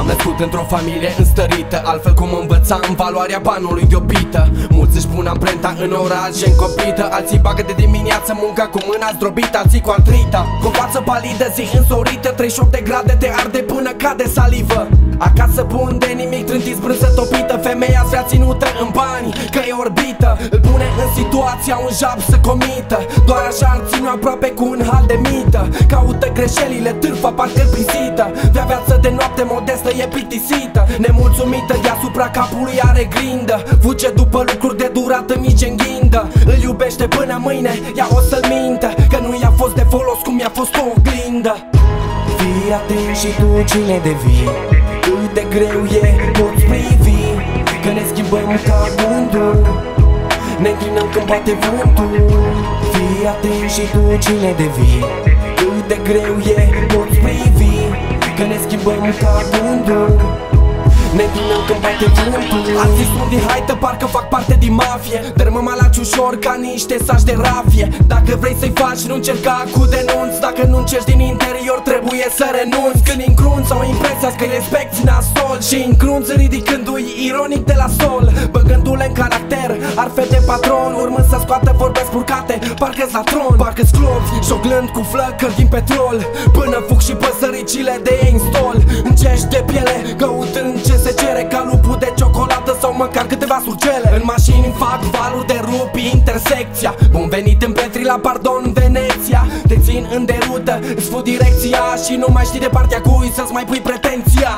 M-am născut într-o familie înstărită, altfel cum învățam valoarea banului de o bită. Mulți își pun amprenta în oraș încopită, alții bagă de dimineață munca cu mâna zdrobită, alții cu artrita, cu o față palidă, zi însorită, 38 de grade te arde până cade salivă. Acasă bun de nimic, trântiți brânză topită, femeia vrea ținută în bani, că e orbită. Îl pune în situația un jab să comită, doar așa îl ține aproape cu un hal de mită. Caută greșelile, târfa parcă-l pisită, vrea viață de noapte modestă, e plictisită. Nemulțumită, deasupra capului are grindă, fuge după lucruri de durată mici în ghindă. Îl iubește până mâine, ea o să-l mintă, că nu i-a fost de folos cum i-a fost o oglindă. Fii atent și tu cine devii, cât de greu e, poți privi, că ne schimbăm ca gândul, ne înclinăm când bate vântul. Fii atent și tu cine devii, cât de greu e, poți privi, că ne schimbăm ca gândul, ne înclinăm când bate vântul. Alții sunt din haită, parcă fac parte din mafie, dărmă malaci ușor ca niște saci de rafie. Dacă vrei să-i faci, nu încerca cu denunț, dacă nu încerci din interior, trebuie să renunți. Când încrunți au impresia că-i respecti nasol și încrunți ridicându-i ironic de la sol, băgându-le în caracter, arfe de patron, urmând să scoată vorbe spurcate, parcă-s la tron, parcă-s clovi, joglând cu flăcări din petrol, până fug și păsăricile de ei în stol. Încești de piele, căutând ce se cere, ca lupul de ciocolată sau măcar câteva surgele. În mașini fac valuri de rupi intersecția, bun venit în Petri la Pardon Veneția. Te țin în derută, îți fut direcția și nu mai știi de partea cui să-ți mai pui pretenția.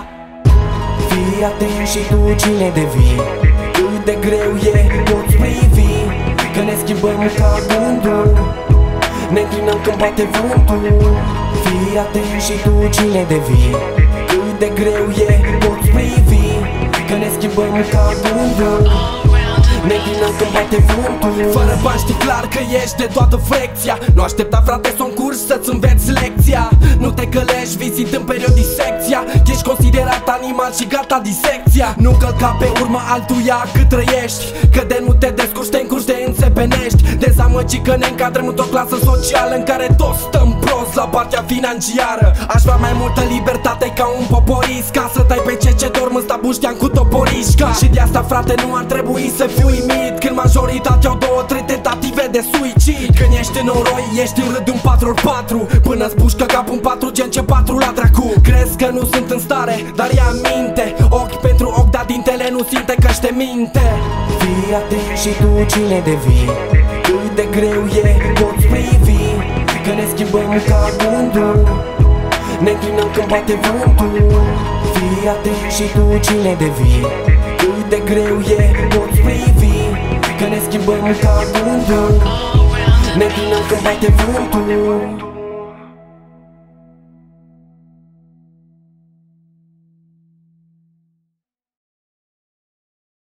Fii atent și tu cine devii, cât de greu e, poți privi, că ne schimbăm ca gândul, ne înclinăm când bate vântul. Fii atent și tu cine devii, cât de greu e, poți privi, că ne schimbăm ca gândul, ne înclinăm când bate vântul. Fără bani știi clar că ești de toată frecția, nu aștepta frate să-n curs să-ți înveți lecția. Nu te călești vizitând periodisecția, ești considerat animal și gata disecția. Nu călca pe urma altuia cât trăiești, că de nu te descurci te încurci, te înțepenești. Dezamăgi că ne încadrăm într-o clasă socială în care toți stăm prost la partea financiară. Aș vrea mai multă libertate ca un poporist, ca să tai pe cei ce dorm în stabuștean cu toporișca. Și de asta frate nu ar trebui să fiu uimit când majoritatea au 2-3 tentative de suicid. Când ești în noroi, ești în râd un 4x4, până-ți pușcă cap un 4 gen ce 4 la dracu. Crezi că nu sunt în stare, dar ia minte, ochi pentru ochi, dar dintele nu simte că-și te minte. Fii atent și tu cine devii, cât de greu e, poți privi, că ne schimbăm ca gândul, ne înclinăm când bate vântul. Fii atent și tu cine devii, cât de greu e, poți privi, că ne schimbăm ca gândul, ne înclinăm când bate vântul.